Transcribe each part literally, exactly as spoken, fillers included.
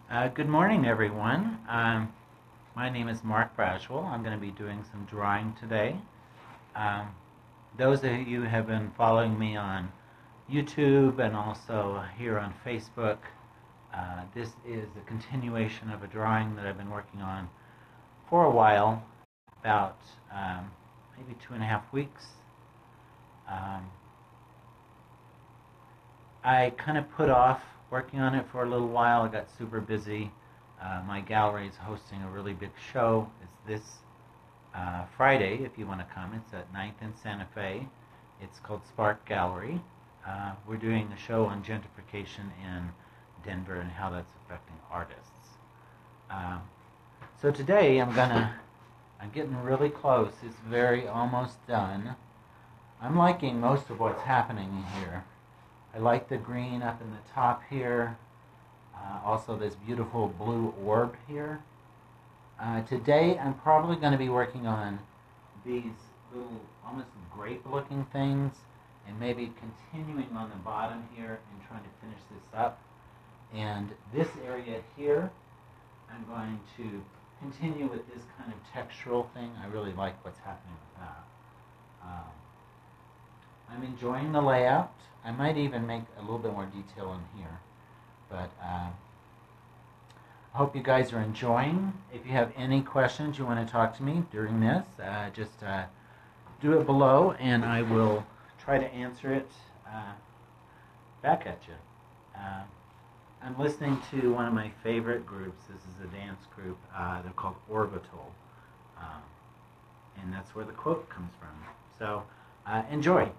Uh, good morning, everyone. Um, my name is Mark Brashwell. I'm going to be doing some drawing today. Um, those of you who have been following me on YouTube and also here on Facebook, uh, this is a continuation of a drawing that I've been working on for a while, about um, maybe two and a half weeks. Um, I kind of put off working on it for a little while. I got super busy. Uh, my gallery is hosting a really big show. It's this uh, Friday, if you want to come. It's at ninth and Santa Fe. It's called Spark Gallery. Uh, we're doing a show on gentrification in Denver and how that's affecting artists. Um, so today I'm gonna, I'm getting really close. It's very almost done. I'm liking most of what's happening here. I like the green up in the top here. Uh, also this beautiful blue orb here. Uh, today I'm probably going to be working on these little almost grape looking things and maybe continuing on the bottom here and trying to finish this up. And this area here I'm going to continue with this kind of textural thing. I really like what's happening with that. Um, I'm enjoying the layout. I might even make a little bit more detail in here. But uh, I hope you guys are enjoying. If you have any questions you want to talk to me during this, uh, just uh, do it below and I will try to answer it uh, back at you. Uh, I'm listening to one of my favorite groups. This is a dance group. Uh, they're called Orbital. Um, and that's where the quote comes from. So uh, enjoy.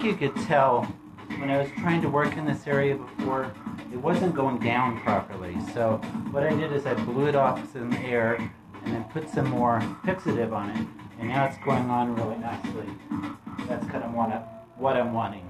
think you could tell when I was trying to work in this area before, it wasn't going down properly. So what I did is I blew it off some air and then put some more fixative on it, and now it's going on really nicely. That's kind of what, I, what I'm wanting.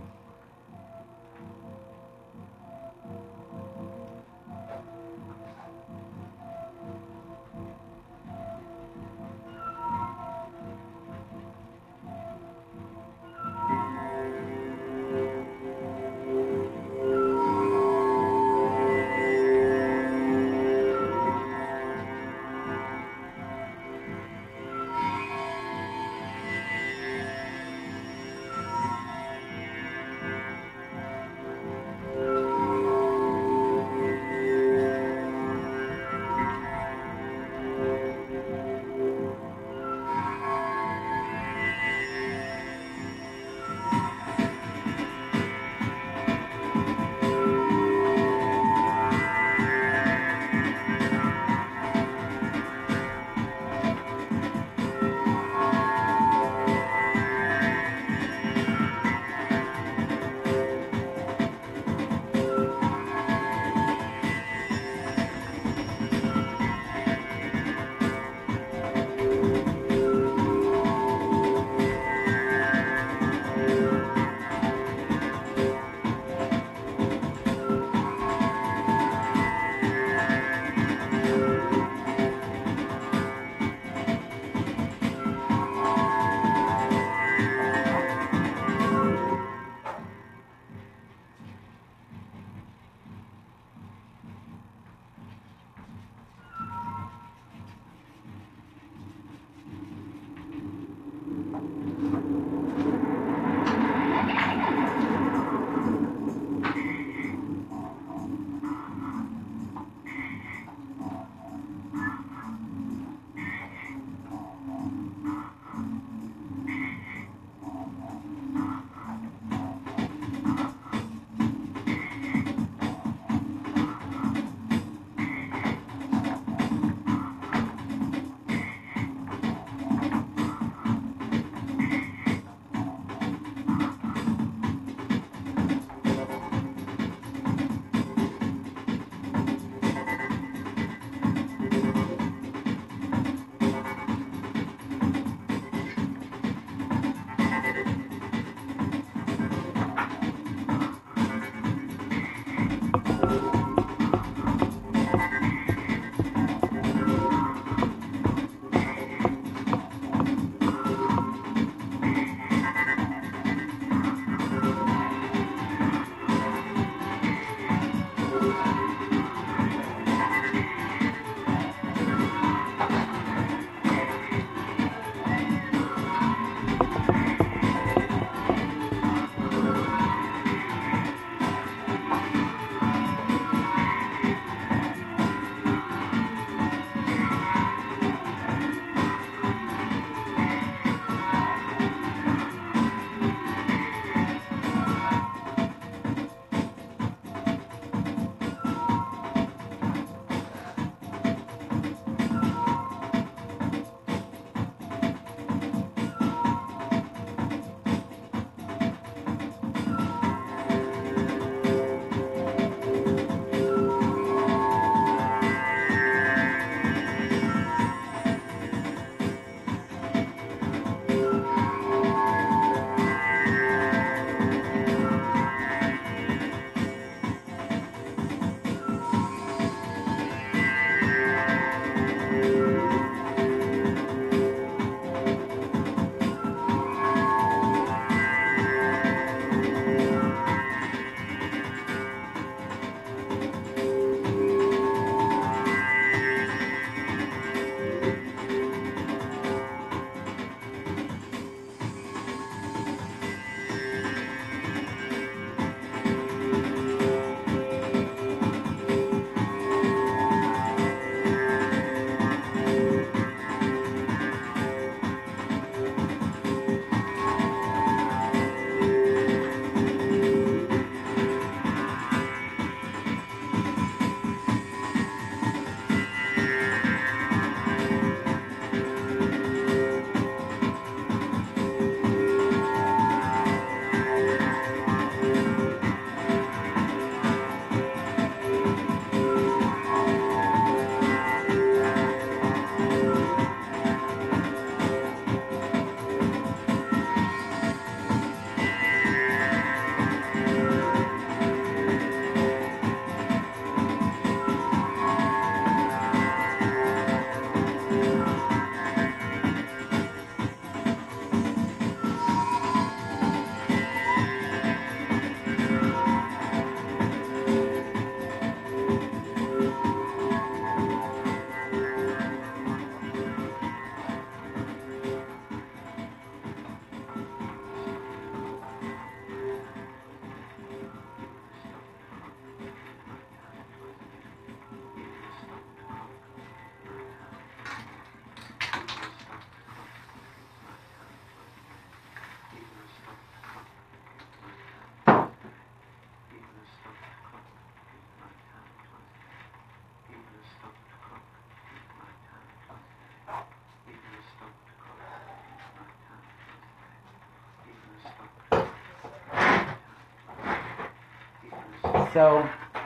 So,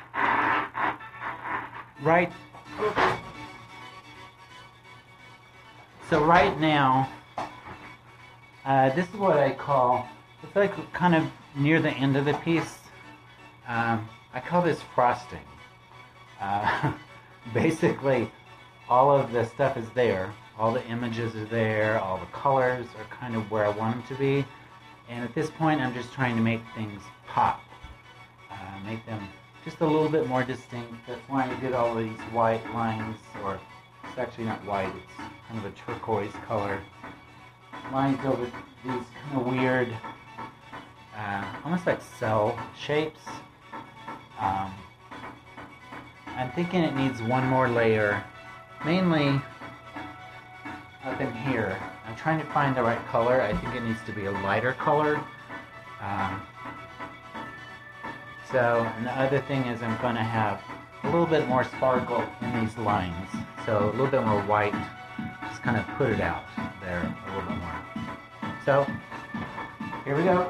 right, so right now, uh, this is what I call, it's like kind of near the end of the piece. Um, I call this frosting. Uh, basically, all of the stuff is there. All the images are there. All the colors are kind of where I want them to be. And at this point, I'm just trying to make things pop. Uh, make them just a little bit more distinct. That's why I did all these white lines, or it's actually not white, it's kind of a turquoise color. Lines over these kind of weird, uh, almost like cell shapes. Um, I'm thinking it needs one more layer, mainly up in here. I'm trying to find the right color. I think it needs to be a lighter color. Um, so, and the other thing is I'm going to have a little bit more sparkle in these lines. So a little bit more white, just kind of put it out there a little bit more. So, here we go.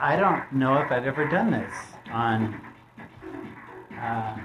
I don't know if I've ever done this on uh,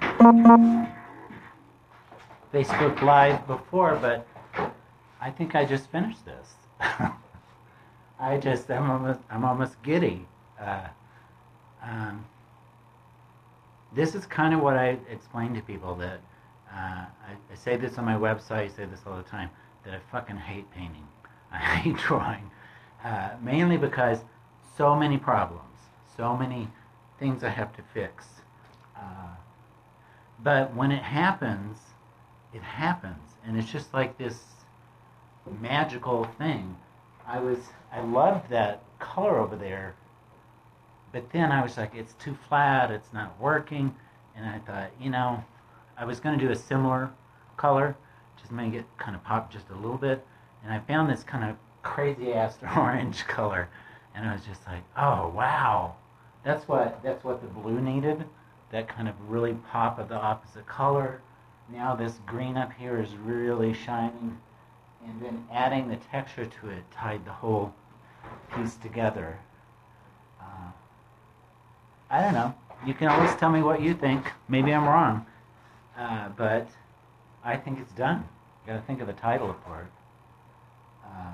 Facebook Live before, but I think I just finished this. I just, I'm almost, I'm almost giddy. Uh, um, this is kind of what I explain to people, that uh, I, I say this on my website, I say this all the time, that I fucking hate painting. I hate drawing. Uh, mainly because so many problems, so many things I have to fix. Uh, but when it happens, it happens. And it's just like this magical thing. I was, I loved that color over there, but then I was like, it's too flat, it's not working. And I thought, you know, I was going to do a similar color, just make it kind of pop just a little bit. And I found this kind of crazy ass orange color, and I was just like, oh wow, that's what that's what the blue needed, that kind of really pop of the opposite color. Now this green up here is really shining, and then adding the texture to it tied the whole piece together. uh, I don't know, you can always tell me what you think. Maybe I'm wrong, uh, but I think it's done. You gotta think of a title for it. uh,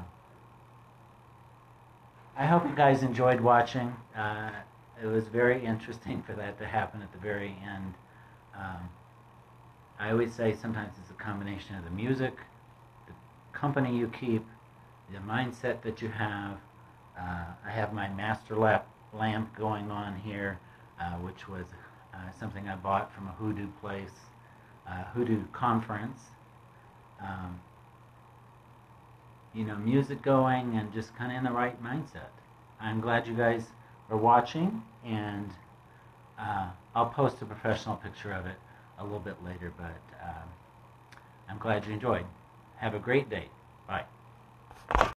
I hope you guys enjoyed watching. Uh, it was very interesting for that to happen at the very end. Um, I always say sometimes it's a combination of the music, the company you keep, the mindset that you have. Uh, I have my master lap lamp going on here, uh, which was uh, something I bought from a hoodoo place, uh, hoodoo conference. Um, you know, music going and just kind of in the right mindset. I'm glad you guys are watching, and uh, I'll post a professional picture of it a little bit later, but um, I'm glad you enjoyed. Have a great day. Bye.